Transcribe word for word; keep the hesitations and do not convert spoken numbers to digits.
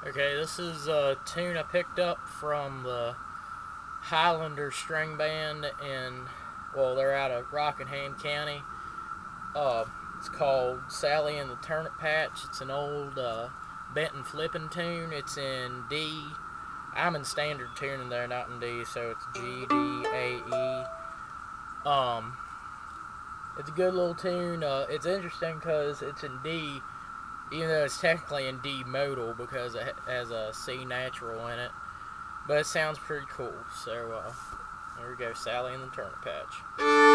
Okay, this is a tune I picked up from the Highlander String Band in, well, they're out of Rockingham County. Uh, it's called Sally and the Turnip Patch. It's an old uh, Benton Flippen tune. It's in D. I'm in standard tuning there, not in D, so it's G, D, A, E. Um, it's a good little tune. Uh, it's interesting because it's in D, even though it's technically in D modal because it has a C natural in it. But it sounds pretty cool. So, uh, there we go, Sally and the Turnip Patch.